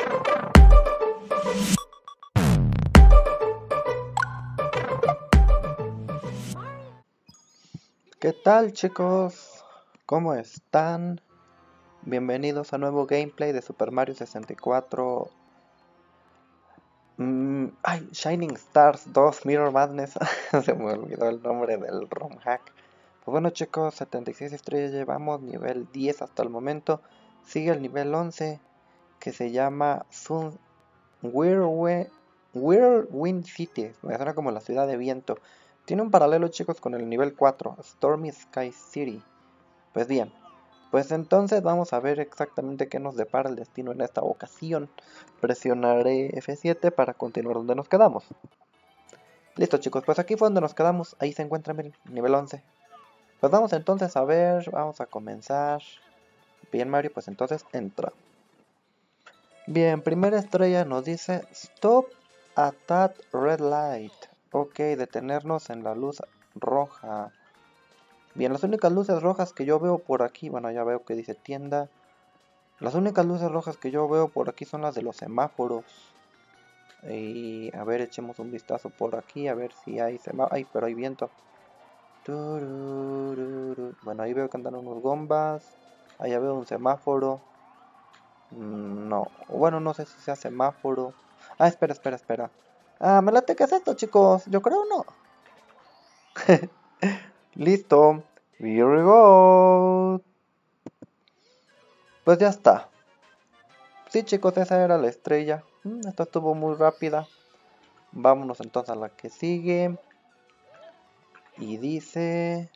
¿Qué tal, chicos? ¿Cómo están? Bienvenidos a nuevo gameplay de Super Mario 64. Shining Stars 2 Mirror Madness. Se me olvidó el nombre del ROM hack. Pues bueno, chicos, 76 estrellas llevamos, nivel 10 hasta el momento. Sigue el nivel 11, que se llama Sun Whirlwind City. Me suena como la ciudad de viento. Tiene un paralelo, chicos, con el nivel 4, Stormy Sky City. Pues bien, pues entonces vamos a ver exactamente qué nos depara el destino en esta ocasión. Presionaré F7 para continuar donde nos quedamos. Listo, chicos, pues aquí fue donde nos quedamos. Ahí se encuentra el nivel 11. Pues vamos entonces a ver, vamos a comenzar. Bien, Mario, pues entonces entra. Bien, primera estrella nos dice Stop at that red light. Ok, detenernos en la luz roja. Bien, las únicas luces rojas que yo veo por aquí, bueno, ya veo que dice tienda. Las únicas luces rojas que yo veo por aquí son las de los semáforos. Y a ver, echemos un vistazo por aquí, a ver si hay semáforos. Ay, pero hay viento. Bueno, ahí veo que andan unos gombas. Allá veo un semáforo. No, bueno, no sé si sea semáforo. Ah, espera. Ah, me late que es esto, chicos. Yo creo no. Listo. Here we go. Pues ya está. Sí, chicos, esa era la estrella. Esta estuvo muy rápida. Vámonos entonces a la que sigue. Y dice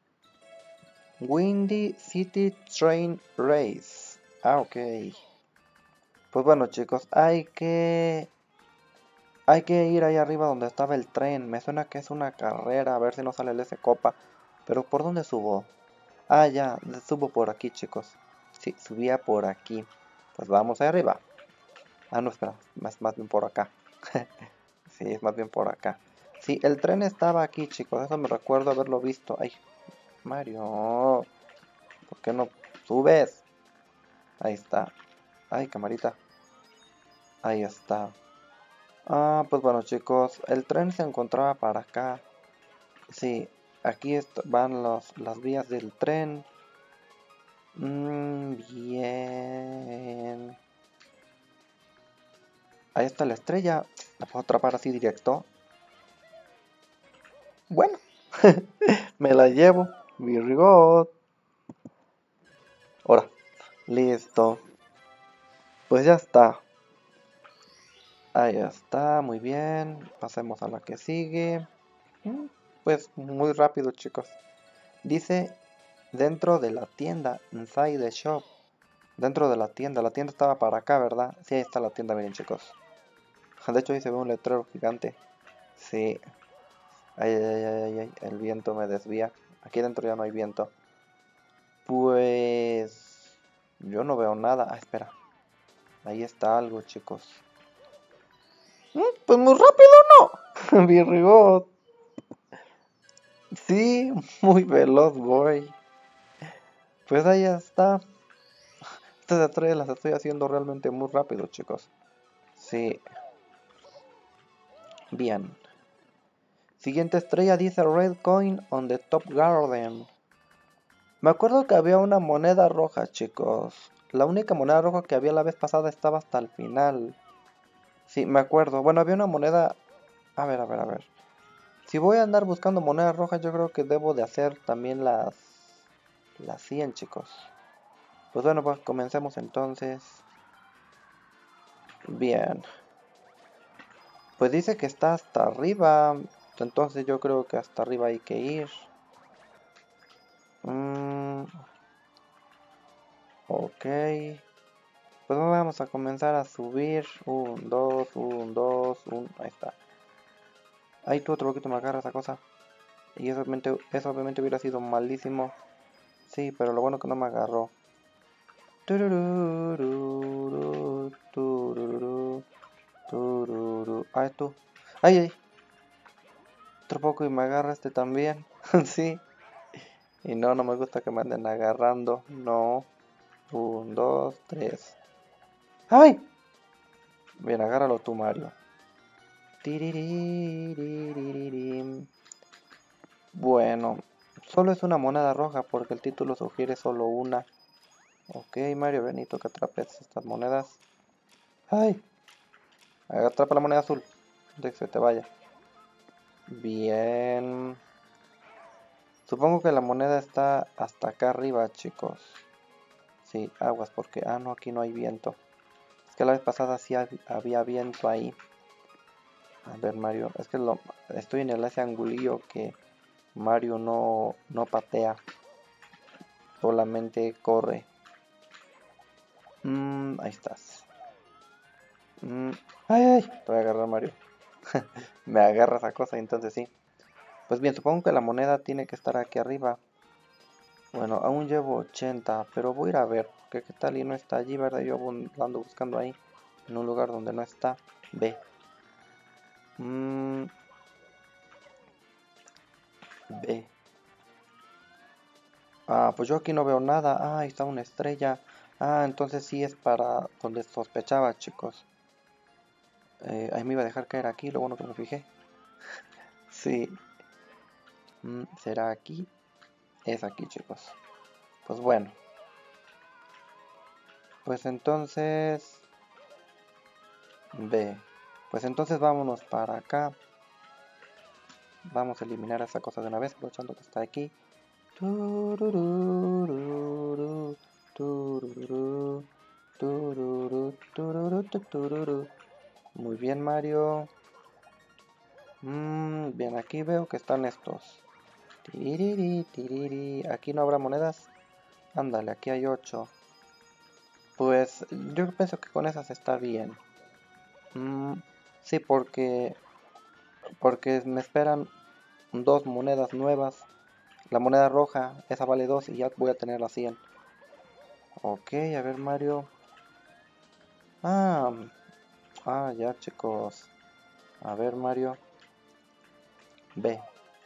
Windy City Train Race. Ah, ok. Pues bueno, chicos, hay que ir ahí arriba donde estaba el tren. Me suena que es una carrera. A ver si no sale el S Copa. Pero ¿por dónde subo? Ah, ya, subo por aquí, chicos. Sí, subía por aquí. Pues vamos ahí arriba. Ah, no, espera, más bien por acá. Sí, es más bien por acá. Sí, el tren estaba aquí, chicos. Eso me recuerdo haberlo visto. Ay, Mario, ¿por qué no subes? Ahí está. Ay, camarita. Ahí está. Ah, pues bueno, chicos. El tren se encontraba para acá. Sí, aquí van las vías del tren. Bien. Ahí está la estrella. ¿La puedo atrapar así directo? Bueno, me la llevo. Virgot. Ahora, listo. Pues ya está. Ahí está, muy bien. Pasemos a la que sigue. Pues muy rápido, chicos. Dice dentro de la tienda, inside the shop. Dentro de la tienda estaba para acá, ¿verdad? Sí, ahí está la tienda, miren, chicos. De hecho ahí se ve un letrero gigante. Sí. Ay, el viento me desvía. Aquí dentro ya no hay viento. Pues yo no veo nada. Ah, espera. Ahí está algo, chicos. Pues muy rápido, ¿no? Virgot. Sí, muy veloz, voy. Pues ahí está. Estas estrellas las estoy haciendo realmente muy rápido, chicos. Sí. Bien. Siguiente estrella dice Red Coin on the Top Garden. Me acuerdo que había una moneda roja, chicos. La única moneda roja que había la vez pasada estaba hasta el final. Sí, me acuerdo. Bueno, había una moneda... A ver. Si voy a andar buscando monedas rojas, yo creo que debo de hacer también las 100, chicos. Pues bueno, pues comencemos entonces. Bien. Pues dice que está hasta arriba. Entonces yo creo que hasta arriba hay que ir. Ok. Pues vamos a comenzar a subir. 1, 2, 1, 2, 1. Ahí está. Ahí tú otro poquito me agarra esa cosa. Y eso obviamente hubiera sido malísimo. Sí, pero lo bueno que no me agarró. Ay, tú. Ay. Otro poco y me agarra este también. Sí. Y no me gusta que me anden agarrando. No. 1, 2, 3. ¡Ay! Bien, agárralo tú, Mario. Tiriririririririm. Bueno, solo es una moneda roja porque el título sugiere solo una. Ok, Mario, Benito, que atrapes estas monedas. ¡Ay! Atrapa la moneda azul. De que se te vaya. Bien. Supongo que la moneda está hasta acá arriba, chicos. Sí, aguas, porque... Ah, no, aquí no hay viento. Es que la vez pasada sí había viento ahí. A ver, Mario. Es que estoy en ese angulillo que Mario no patea. Solamente corre. Ahí estás. Ay, ay, te voy a agarrar, Mario. Me agarra esa cosa, entonces sí. Pues bien, supongo que la moneda tiene que estar aquí arriba. Bueno, aún llevo 80, pero voy a ir a ver. ¿Qué tal y no está allí, verdad? Yo ando buscando ahí, en un lugar donde no está. Ve. Ve. Ah, pues yo aquí no veo nada. Ah, ahí está una estrella. Ah, entonces sí es para donde sospechaba, chicos. Ahí me iba a dejar caer aquí, lo bueno que me fijé. Sí. ¿Será aquí? Es aquí, chicos. Pues bueno. Pues entonces... Ve. Pues entonces vámonos para acá. Vamos a eliminar esa cosa de una vez, aprovechando que está aquí. Tururururu, turururu, tururu, tururu, tururu. Muy bien, Mario. Bien, aquí veo que están estos. Tiriri, tiriri. Aquí no habrá monedas. Ándale, aquí hay 8. Pues yo pienso que con esas está bien. Sí, porque me esperan 2 monedas nuevas. La moneda roja, esa vale 2 y ya voy a tener la 100. Ok, a ver, Mario. Ah, ya, chicos. A ver, Mario. Ve.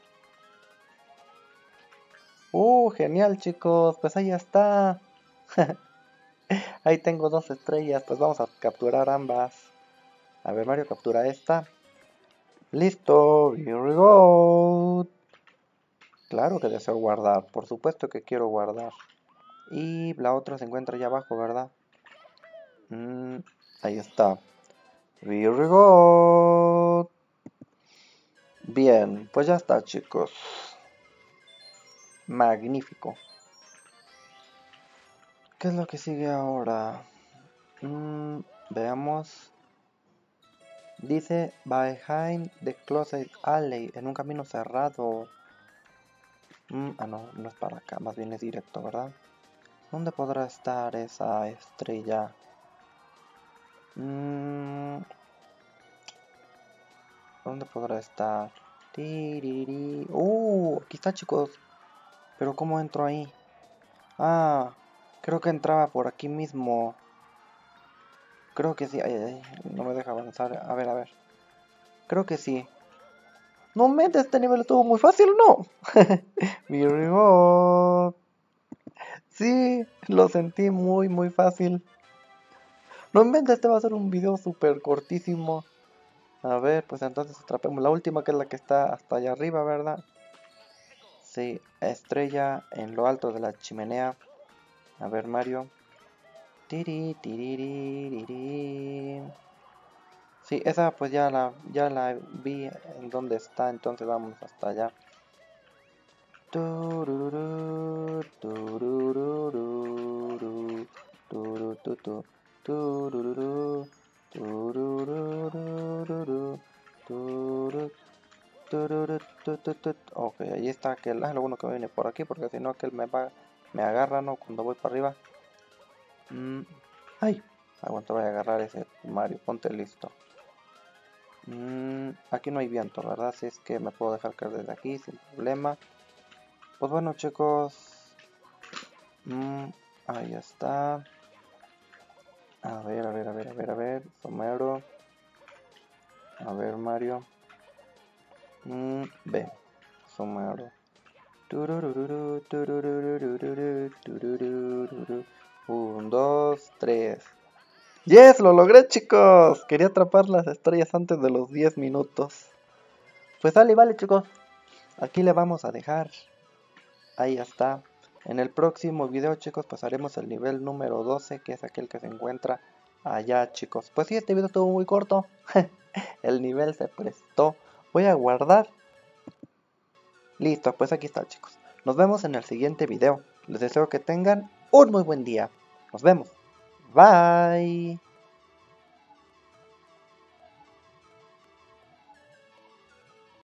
Genial, chicos. Pues ahí está. Ahí tengo 2 estrellas. Pues vamos a capturar ambas. A ver, Mario, captura esta. Listo. Here we go. Claro que deseo guardar. Por supuesto que quiero guardar. Y la otra se encuentra allá abajo, ¿verdad? Ahí está. Here we go. Bien, pues ya está, chicos. Magnífico. ¿Qué es lo que sigue ahora? Veamos. Dice Behind the Closet Alley, en un camino cerrado. No, no es para acá, más bien es directo, ¿verdad? ¿Dónde podrá estar esa estrella? ¿Dónde podrá estar? Tiriri. Aquí está, chicos. Pero ¿cómo entro ahí? Ah, creo que entraba por aquí mismo. Creo que sí. Ay, ay, no me deja avanzar. A ver, a ver. Creo que sí. No mente, este nivel estuvo muy fácil, ¿no? Mi reward. Sí, lo sentí muy, muy fácil. No inventes, este va a ser un video súper cortísimo. A ver, pues entonces atrapemos la última, que es la que está hasta allá arriba, ¿verdad? Sí, estrella en lo alto de la chimenea. A ver, Mario. Tiri, tiriri, tiri. Sí, esa pues ya la vi en dónde está, entonces vamos hasta allá. Turururu, turururu, turututu, turururu, tururururu, turu, tururutututut. Ok, ahí está aquel. Lo bueno que me viene por aquí, porque si no aquel me agarra, ¿no? Cuando voy para arriba. Ay, aguanta, voy a agarrar ese Mario, ponte listo. Aquí no hay viento, ¿verdad? Si es que me puedo dejar caer desde aquí sin problema. Pues bueno, chicos. Ahí está. A ver, a ver, a ver, a ver, a ver. Somero. A ver, Mario. Ve. Somero. Turururu, turururu, turururu, turururu. 1, 2, 3. ¡Yes! ¡Lo logré, chicos! Quería atrapar las estrellas antes de los 10 minutos. Pues vale, chicos. Aquí le vamos a dejar. Ahí está. En el próximo video, chicos, pasaremos el nivel número 12, que es aquel que se encuentra allá, chicos. Pues sí, este video estuvo muy corto. El nivel se prestó. Voy a guardar. Listo, pues aquí está, chicos. Nos vemos en el siguiente video. Les deseo que tengan un muy buen día. Nos vemos. Bye.